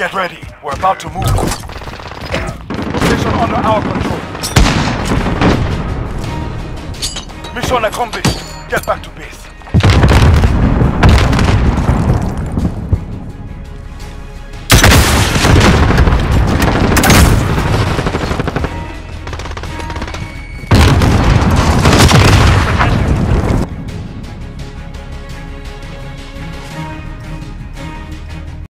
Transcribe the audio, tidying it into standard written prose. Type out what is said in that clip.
Get ready. We're about to move. Location under our control. Mission accomplished. Get back to base.